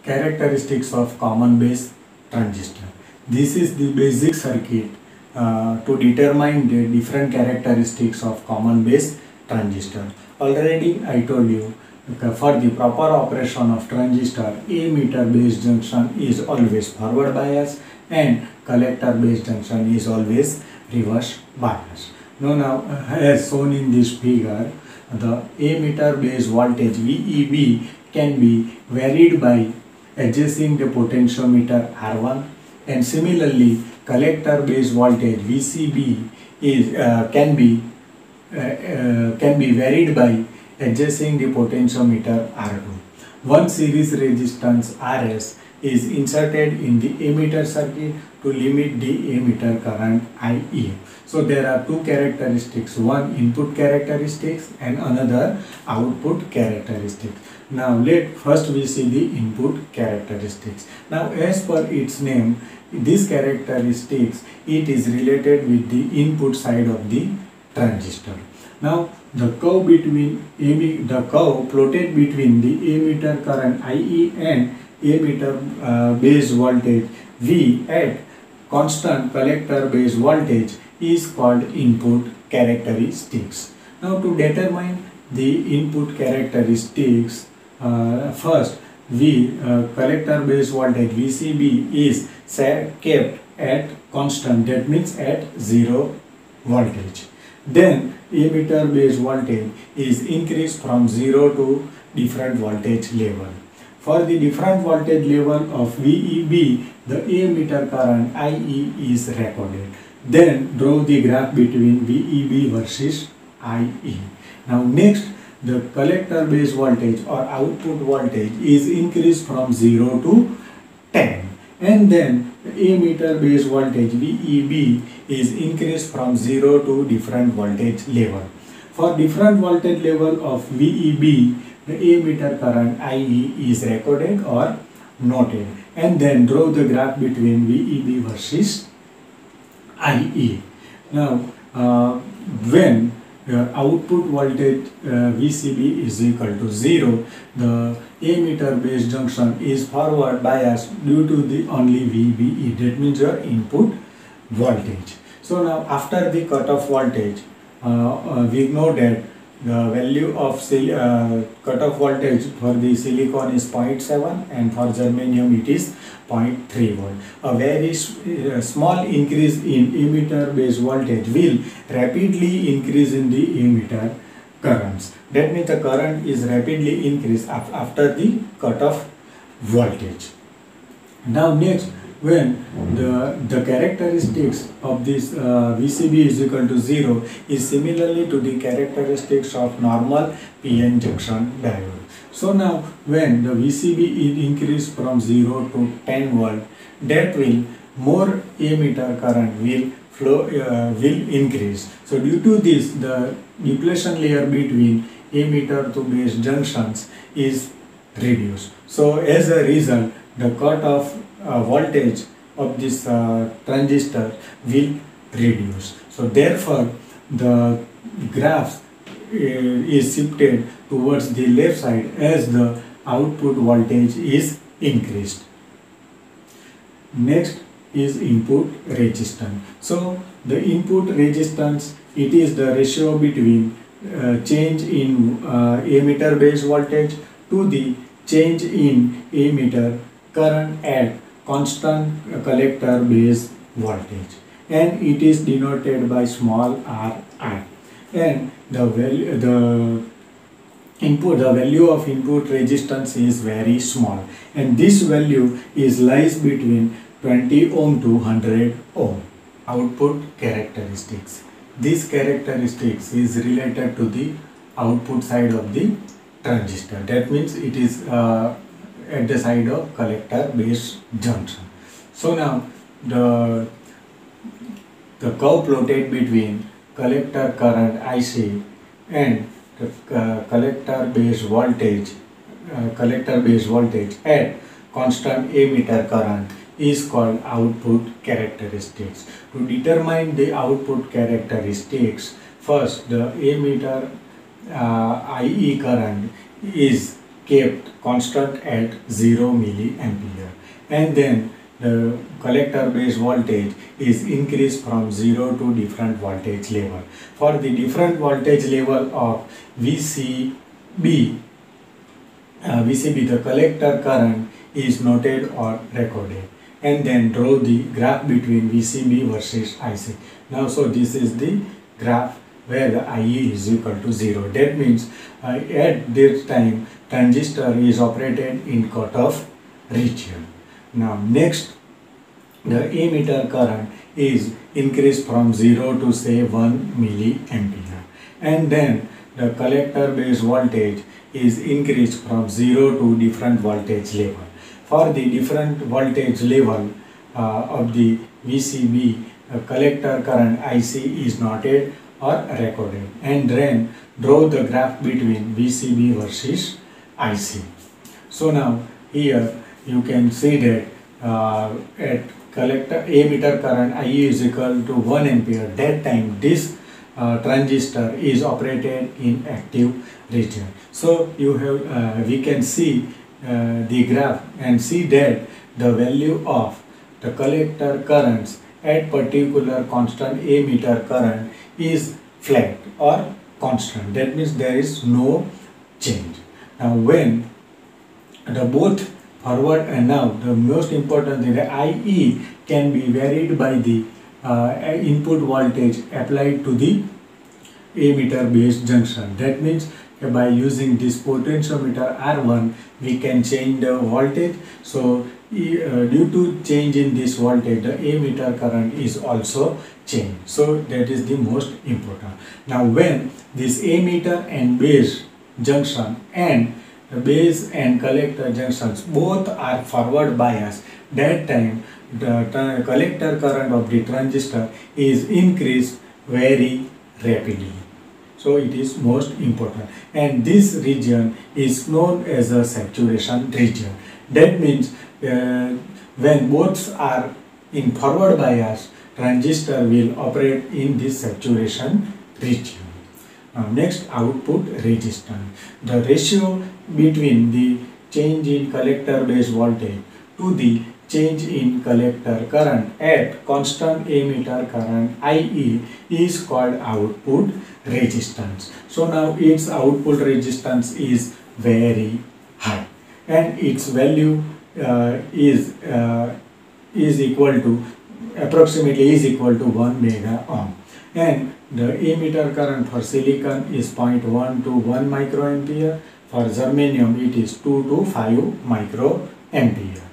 Characteristics of common base transistor. This is the basic circuit to determine the different characteristics of common base transistor. Already I told you, for the proper operation of transistor, emitter base junction is always forward bias and collector base junction is always reverse bias. Now as shown in this figure, the emitter base voltage VEB can be varied by adjusting the potentiometer R1, and similarly collector base voltage VCB is can be varied by adjusting the potentiometer R2. One series resistance RS is inserted in the emitter circuit to limit the emitter current IE. So there are two characteristics, one input characteristics and another output characteristics. Now first we see the input characteristics. Now as per its name, these characteristics, it is related with the input side of the transistor. Now the curve plotted between the emitter current IE and emitter base voltage V at constant collector base voltage is called input characteristics. Now to determine the input characteristics, first collector base voltage VCB is kept at constant, that means at 0 voltage. Then emitter base voltage is increased from 0 to different voltage level. For the different voltage level of VEB, the emitter current IE is recorded. Then draw the graph between VEB versus IE. Now next, the collector base voltage or output voltage is increased from 0 to 10, and then the emitter base voltage VEB is increased from 0 to different voltage level. For different voltage level of VEB, the emitter current IE is recorded or noted, and then draw the graph between VEB versus IE. Now when output voltage VCB is equal to 0, the emitter base junction is forward biased due to the only VBE, that means your input voltage. So now after the cutoff voltage, we know that the value of cutoff voltage for the silicon is 0.7 and for germanium it is 0.3 volt. A very small increase in emitter base voltage will rapidly increase in the emitter currents. That means the current is rapidly increased after the cutoff voltage. Now next, when the characteristics of this VCB is equal to 0 is similarly to the characteristics of normal PN junction diode. So now when the VCB is increased from 0 to 10 volt, that will more emitter current will increase. So due to this, the depletion layer between emitter to base junctions is reduced. So as a result, the cutoff voltage of this transistor will reduce. So therefore the graph is shifted towards the left side as the output voltage is increased. Next is input resistance. So the input resistance, it is the ratio between change in emitter base voltage to the change in emitter current at constant collector base voltage, and it is denoted by small r, and the value of input resistance is very small, and this value lies between 20 ohm to 100 ohm. Output characteristics. This characteristics is related to the output side of the transistor. That means it is at the side of collector base junction. So now the curve plotted between collector current IC and the collector base voltage at constant emitter current is called output characteristics. To determine the output characteristics, first the emitter IE current is kept constant at 0 milliampere, and then the collector base voltage is increased from 0 to different voltage level. For the different voltage level of VCB, the collector current is noted or recorded, and then draw the graph between VCB versus IC. Now, so this is the graph where the IE is equal to 0. That means at this time transistor is operated in cutoff region. Now next, the ammeter current is increased from 0 to say 1 milliampere, and then the collector base voltage is increased from 0 to different voltage level. For the different voltage level of the VCB, collector current IC is noted or recorded, and then draw the graph between VCB versus IC. So now here you can see that at collector ammeter current IE is equal to 1 ampere. That time this transistor is operated in active region. So you have we can see the graph and see that the value of the collector currents at particular constant ammeter current is flat or constant. That means there is no change. Now when the both forward and now, the most important thing, the IE can be varied by the input voltage applied to the ammeter base junction. That means by using this potentiometer R1 we can change the voltage. So due to change in this voltage, the ammeter current is also changed. So that is the most important. Now when this ammeter and base junction and the base and collector junctions both are forward bias, that time the collector current of the transistor is increased very rapidly. So it is most important, and this region is known as a saturation region. That means when both are in forward bias, transistor will operate in this saturation region. Now next, output resistance. The ratio between the change in collector base voltage to the change in collector current at constant ammeter current IE is called output resistance. So now its output resistance is very high, and its value is approximately 1 mega ohm, and the ammeter current for silicon is 0.1 to 1 microampere. For germanium it is 2 to 5 microampere.